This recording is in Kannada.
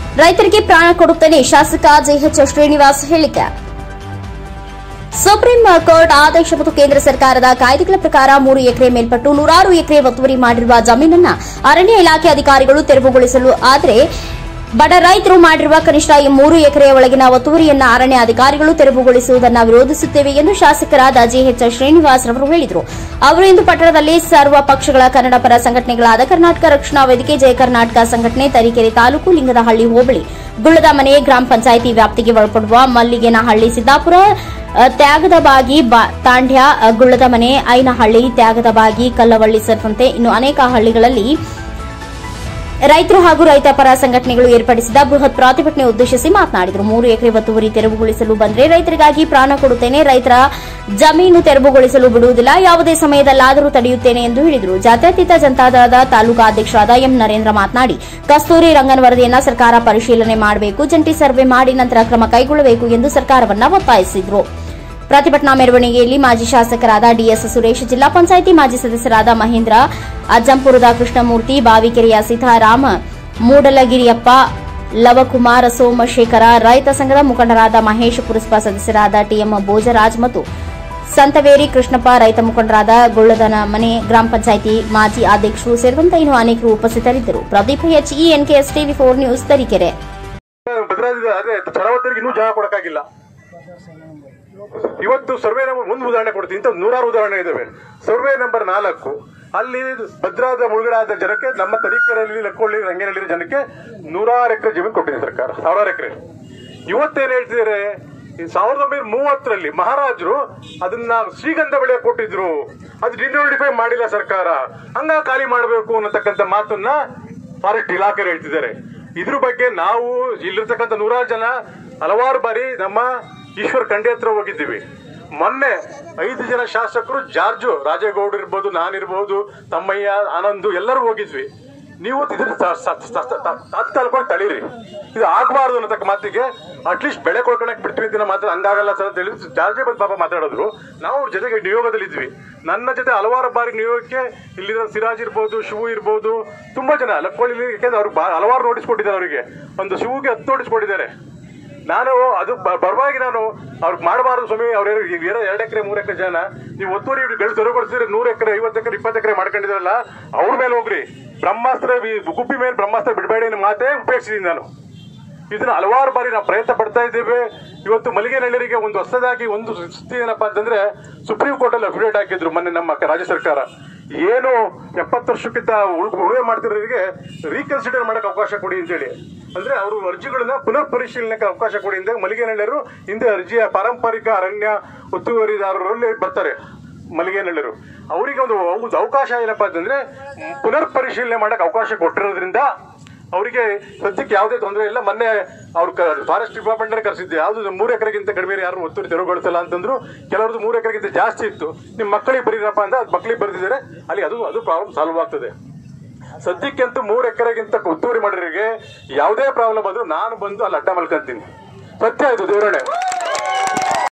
ರೈತರಿಗೆ ಪ್ರಾಣ ಕೊಡುತ್ತೇನೆ ಶಾಸಕ ಜೆಎಚ್ ಶ್ರೀನಿವಾಸ್ ಹೇಳಿಕೆ. ಸುಪ್ರೀಂ ಕೋರ್ಟ್ ಆದೇಶ ಮತ್ತು ಕೇಂದ್ರ ಸರ್ಕಾರದ ಕಾಯ್ದೆಗಳ ಪ್ರಕಾರ 3 ಎಕರೆ ಮೇಲ್ಪಟ್ಟು 106 ಎಕರೆ ಒತ್ತುವರಿ ಮಾಡಿರುವ ಜಮೀನನ್ನು ಅರಣ್ಯ ಇಲಾಖೆ ಅಧಿಕಾರಿಗಳು ತೆರವುಗೊಳಿಸಲು ಆದರೆ ಬಡ ರೈತರು ಮಾಡಿರುವ ಕನಿಷ್ಠ 3 ಎಕರೆಯ ಒಳಗಿನ ಒತ್ತುವರಿಯನ್ನು ಅರಣ್ಯ ಅಧಿಕಾರಿಗಳು ತೆರವುಗೊಳಿಸುವುದನ್ನು ವಿರೋಧಿಸುತ್ತೇವೆ ಎಂದು ಶಾಸಕರಾದ ಜೆಎಚ್ ಶ್ರೀನಿವಾಸ್ ಅವರು ಹೇಳಿದರು. ಅವರು ಇಂದು ಪಟ್ಟಣದಲ್ಲಿ ಸರ್ವ ಪಕ್ಷಗಳ ಕನ್ನಡ ಪರ ಸಂಘಟನೆಗಳಾದ ಕರ್ನಾಟಕ ರಕ್ಷಣಾ ವೇದಿಕೆ, ಜಯ ಕರ್ನಾಟಕ ಸಂಘಟನೆ, ತರೀಕೆರೆ ತಾಲೂಕು, ಲಿಂಗದಹಳ್ಳಿ ಹೋಬಳಿ, ಗುಳ್ಳದಮನೆ ಗ್ರಾಮ ಪಂಚಾಯಿತಿ ವ್ಯಾಪ್ತಿಗೆ ಒಳಪಡುವ ಮಲ್ಲಿಗೇನಹಳ್ಳಿ, ಸಿದ್ದಾಪುರ, ತ್ಯಾಗದಬಾಗಿ, ತಾಂಡ್ಯ, ಗುಳ್ಳದಮನೆ, ಐನಹಳ್ಳಿ, ತ್ಯಾಗದಬಾಗಿ, ಕಲ್ಲವಳ್ಳಿ ಸೇರಿದಂತೆ ಇನ್ನು ಅನೇಕ ಹಳ್ಳಿಗಳಲ್ಲಿ ರೈತರು ಹಾಗೂ ರೈತ ಪರ ಸಂಘಟನೆಗಳು ಏರ್ಪಡಿಸಿದ ಬೃಹತ್ ಪ್ರತಿಭಟನೆ ಉದ್ದೇಶಿಸಿ ಮಾತನಾಡಿದರು. 3 ಎಕರೆ ಒತ್ತುವರಿ ತೆರವುಗೊಳಿಸಲು ಬಂದರೆ ರೈತರಿಗಾಗಿ ಪ್ರಾಣ ಕೊಡುತ್ತೇನೆ, ರೈತರ ಜಮೀನು ತೆರವುಗೊಳಿಸಲು ಬಿಡುವುದಿಲ್ಲ, ಯಾವುದೇ ಸಮಯದಲ್ಲಾದರೂ ತಡೆಯುತ್ತೇನೆ ಎಂದು ಹೇಳಿದರು. ಜಾತ್ಯತೀತ ಜನತಾದಳದ ತಾಲೂಕಾ ಅಧ್ಯಕ್ಷರಾದ ಎಂ ನರೇಂದ್ರ ಮಾತನಾಡಿ, ಕಸ್ತೂರಿ ರಂಗನ್ ವರದಿಯನ್ನು ಸರ್ಕಾರ ಪರಿಶೀಲನೆ ಮಾಡಬೇಕು, ಜಂಟಿ ಸರ್ವೆ ಮಾಡಿ ನಂತರ ಕ್ರಮ ಕೈಗೊಳ್ಳಬೇಕು ಎಂದು ಸರ್ಕಾರವನ್ನು ಒತ್ತಾಯಿಸಿದರು. ಪ್ರತಿಭಟನಾ ಮೆರವಣಿಗೆಯಲ್ಲಿ ಮಾಜಿ ಶಾಸಕರಾದ ಡಿಎಸ್ ಸುರೇಶ್, ಜಿಲ್ಲಾ ಪಂಚಾಯಿತಿ ಮಾಜಿ ಸದಸ್ಯರಾದ ಮಹೇಂದ್ರ, ಅಜ್ಜಂಪುರದ ಕೃಷ್ಣಮೂರ್ತಿ, ಬಾವಿಕೆರೆಯ ಸೀತಾರಾಮ, ಮೂಡಲಗಿರಿಯಪ್ಪ, ಲವಕುಮಾರ, ಸೋಮಶೇಖರ, ರೈತ ಸಂಘದ ಮುಖಂಡರಾದ ಮಹೇಶ್, ಪುರಸಭಾ ಸದಸ್ಯರಾದ ಟಿಎಂ ಭೋಜರಾಜ್ ಮತ್ತು ಸಂತವೇರಿ ಕೃಷ್ಣಪ್ಪ, ರೈತ ಮುಖಂಡರಾದ ಗುಳ್ಳದಮನೆ ಗ್ರಾಮ ಪಂಚಾಯಿತಿ ಮಾಜಿ ಅಧ್ಯಕ್ಷರು ಸೇರಿದಂತೆ ಇನ್ನೂ ಅನೇಕರು ಉಪಸ್ಥಿತರಿದ್ದರು. ಪ್ರದೀಪ್ ಎಚ್, ಎನ್ಕೆಎಸ್ ಟಿವಿ4 ನ್ಯೂಸ್, ತರೀಕೆರೆ. ಇವತ್ತು ಸರ್ವೆ ನಂಬರ್ 1 ಉದಾಹರಣೆ ಕೊಡ್ತೀನಿ. ಇಂಥ 100 ಉದಾಹರಣೆ ಇದಾವೆ. ಸರ್ವೆ ನಂಬರ್ 4 ಅಲ್ಲಿ ಭದ್ರಾದ ಮುಳುಗಡೆ ಆದ ಜನಕ್ಕೆ, ನಮ್ಮ ತರೀಕೆರೆಯಲ್ಲಿ, ಲಕ್ಕೊಳ್ಳಿ, ರಂಗೇನಹಳ್ಳಿ ಜನಕ್ಕೆ 106 ಎಕರೆ ಜಮೀನು ಕೊಟ್ಟಿದೆ ಸರ್ಕಾರ, 1000 ಎಕರೆ. ಇವತ್ತೇನ್ ಹೇಳ್ತಿದ್ದಾರೆ, 1930ರಲ್ಲಿ ಮಹಾರಾಜರು ಅದನ್ನ ಶ್ರೀಗಂಧ ಬೆಳೆ ಕೊಟ್ಟಿದ್ರು, ಅದು ಡಿನೋಟಿಫೈ ಮಾಡಿಲ್ಲ ಸರ್ಕಾರ, ಹಂಗ ಖಾಲಿ ಮಾಡಬೇಕು ಅನ್ನತಕ್ಕಂಥ ಮಾತನ್ನ ಫಾರೆಸ್ಟ್ ಇಲಾಖೆ ಹೇಳ್ತಿದ್ದಾರೆ. ಇದ್ರ ಬಗ್ಗೆ ನಾವು ಇಲ್ಲಿರ್ತಕ್ಕಂಥ 100 ಜನ ಹಲವಾರು ಬಾರಿ ನಮ್ಮ ಈಶ್ವರ್ ಖಂಡೆ ಹತ್ರ ಹೋಗಿದ್ದೀವಿ. ಮೊನ್ನೆ 5 ಜನ ಶಾಸಕರು, ಜಾರ್ಜು ರಾಜೇಗೌಡ ಇರ್ಬೋದು, ನಾನಿರ್ಬೋದು, ತಮ್ಮಯ್ಯ, ಆನಂದ್ ಎಲ್ಲರೂ ಹೋಗಿದ್ವಿ. ನೀವು ತಾತ್ಕಾಲಿಕವಾಗಿ ತಳೀರಿ, ಇದು ಆಗಬಾರ್ದು ಅನ್ನತಕ್ಕ ಮಾತಿಗೆ ಅಟ್ಲೀಸ್ಟ್ ಬೆಳೆ ಕೊಡ್ಕೊಳಕ್ ಬಿಡ್ತೀವಿ ಅಂತ ಮಾತ್ರ ಹಂಗಾಗಲ್ಲ ಸರ್ ಅಂತ ಹೇಳಿ ಜಾರ್ಜೆ ಬಂದು ಪಾಪ ಮಾತಾಡಿದ್ರು. ನಾವು ಅವ್ರ ಜೊತೆಗೆ ನಿಯೋಗದಲ್ಲಿದ್ವಿ. ನನ್ನ ಜೊತೆ ಹಲವಾರು ಬಾರಿ ನಿಯೋಗಕ್ಕೆ ಇಲ್ಲಿರೋ ಸಿರಾಜ್ ಇರ್ಬೋದು, ಶಿವು ಇರ್ಬೋದು, ತುಂಬಾ ಜನ ಲಕ್ಕೊಳ್ಳಿ, ಯಾಕೆಂದ್ರೆ ಅವ್ರಿಗೆ ಹಲವಾರು ನೋಟಿಸ್ ಕೊಟ್ಟಿದ್ದಾರೆ. ಅವರಿಗೆ ಒಂದು ಶಿವುಗೆ 10 ನೋಟಿಸ್ ಕೊಟ್ಟಿದ್ದಾರೆ. ನಾನು ಅದು ಬರವಾಗಿ ನಾನು ಅವ್ರಿಗೆ ಮಾಡಬಾರದು ಸ್ವಾಮಿ, ಅವ್ರು 2 ಎಕರೆ 3 ಎಕರೆ ಜನ ನೀವು ಒತ್ತುವರಿ ತೆರವುಗೊಳಿಸಿದ್ರೆ 100 ಎಕರೆ 50 ಎಕರೆ 20 ಎಕರೆ ಮಾಡ್ಕೊಂಡಿದ್ರಲ್ಲ, ಅವ್ರ ಮೇಲೆ ಹೋಗ್ರಿ. ಬ್ರಹ್ಮಾಸ್ತ್ರ ಗುಬ್ಬಿ ಮೇಲೆ ಬ್ರಹ್ಮಾಸ್ತ್ರ ಬಿಡಬೇಡಿ ಅನ್ನೋ ಮಾತೇ ಉಪಯೋಗಿಸಿದೀನಿ ನಾನು. ಇದನ್ನ ಹಲವಾರು ಬಾರಿ ನಾವು ಪ್ರಯತ್ನ ಪಡ್ತಾ ಇದ್ದೇವೆ. ಇವತ್ತು ಮಲ್ಲಿಗೇನಹಳ್ಳಿಗೆ ಒಂದು ಹೊಸದಾಗಿ ಒಂದು ಸ್ಥಿತಿ ಏನಪ್ಪಾ ಅಂತಂದ್ರೆ, ಸುಪ್ರೀಂ ಕೋರ್ಟ್ ಅಲ್ಲಿ ಅಫಿಡೇಟ್ ಹಾಕಿದ್ರು ಮೊನ್ನೆ ನಮ್ಮ ರಾಜ್ಯ ಸರ್ಕಾರ. ಏನು 70 ವರ್ಷಕ್ಕಿಂತ ಉಳುಮೆ ಮಾಡ್ತಿರೋರಿಗೆ ರೀಕನ್ಸಿಡರ್ ಮಾಡಕ್ ಅವಕಾಶ ಕೊಡಿ ಅಂತೇಳಿ, ಅಂದ್ರೆ ಅವರು ಅರ್ಜಿಗಳನ್ನ ಪುನರ್ ಪರಿಶೀಲನೆಗೆ ಅವಕಾಶ ಕೊಡಿ ಅಂತ ಮಲ್ಲಿಗೇನಹಳ್ಳಿಯರು ಹಿಂದೆ ಅರ್ಜಿಯ ಪಾರಂಪರಿಕ ಅರಣ್ಯ ಒತ್ತುವರಿದಾರರಲ್ಲಿ ಬರ್ತಾರೆ. ಮಲ್ಲಿಗೇನಹಳ್ಳಿಯರು ಅವರಿಗೆ ಒಂದು ಅವಕಾಶ ಏನಪ್ಪಾ ಅಂತಂದ್ರೆ, ಪುನರ್ ಪರಿಶೀಲನೆ ಮಾಡಕ್ ಅವಕಾಶ ಕೊಟ್ಟಿರೋದ್ರಿಂದ ಅವರಿಗೆ ಸದ್ಯಕ್ಕೆ ಯಾವುದೇ ತೊಂದರೆ ಇಲ್ಲ. ಮೊನ್ನೆ ಅವ್ರು ಫಾರೆಸ್ಟ್ ಡಿಪಾರ್ಟ್ಮೆಂಟ್ ಕರೆಸಿದ್ದೆ, ಯಾವ್ದು 3 ಎಕರೆಗಿಂತ ಕಡಿಮೆ ಯಾರು ಒತ್ತುವರಿ ತೆರವುಗೊಳಿಸಲ್ಲ ಅಂತಂದ್ರು. ಕೆಲವ್ರದ್ದು 3 ಎಕರೆಗಿಂತ ಜಾಸ್ತಿ ಇತ್ತು. ನಿಮ್ ಮಕ್ಕಳಿಗೆ ಬರೀರಪ್ಪ ಅಂತ ಅದು ಮಕ್ಕಳಿಗೆ ಬರೆದಿದ್ದಾರೆ, ಅಲ್ಲಿ ಅದು ಪ್ರಾಬ್ಲಮ್ ಸಾಲ್ವ್ ಆಗ್ತದೆ. ಸದ್ಯಕ್ಕಂತೂ 3 ಎಕರೆಗಿಂತ ಒತ್ತುವರಿ ಮಾಡೋರಿಗೆ ಯಾವುದೇ ಪ್ರಾಬ್ಲಮ್ ಆದ್ರೂ ನಾನು ಬಂದು ಅಲ್ಲಿ ಅಡ್ಡ ಮಲ್ಕೊಂತೀನಿ. ಸತ್ಯ ಇದು ದೇವರಣೆ.